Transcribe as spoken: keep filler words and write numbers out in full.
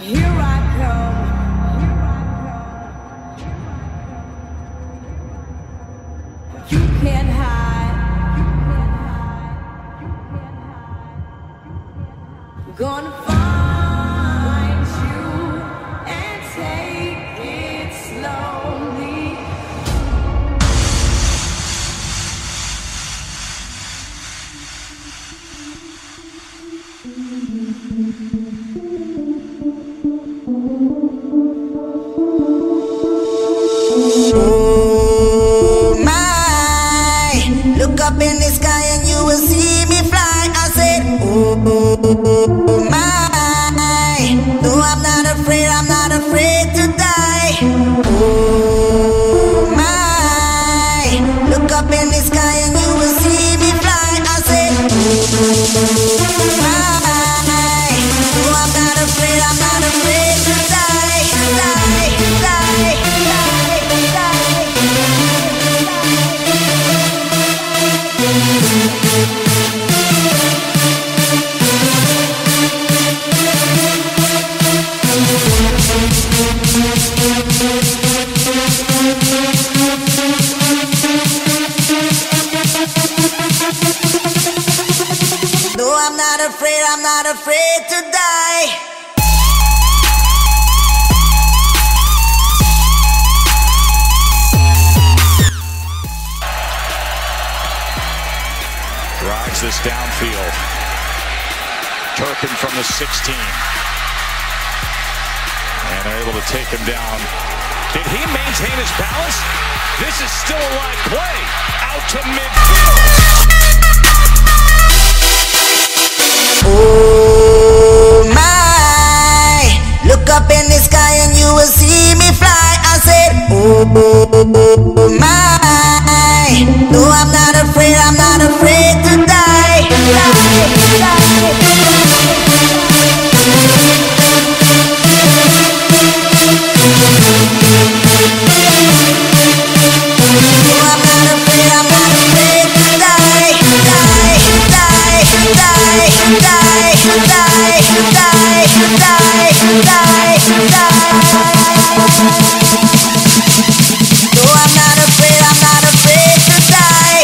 Here I come. You can't hide. Gonna find you and take it slowly. Oh my, look up in the sky and you will see me fly. I said, oh my, no, I'm not afraid, I'm not afraid to die. Oh my, look up in the sky and you will see me fly. I said, oh my, no, I'm not afraid, I'm not afraid to die, die, die, die, die. No, I'm not afraid, I'm not afraid to die. Drives this downfield. Turpin from the sixteen. And they're able to take him down. Did he maintain his balance? This is still a live play. Out to midfield. Oh my, look up in the sky and you will see me fly. I said, oh my, no, I'm not afraid, I'm not afraid to die, die, die, no, I'm not afraid, I'm not afraid to die, die, die, die, die, die, die, die, die, die. No, I'm not afraid, I'm not afraid to die.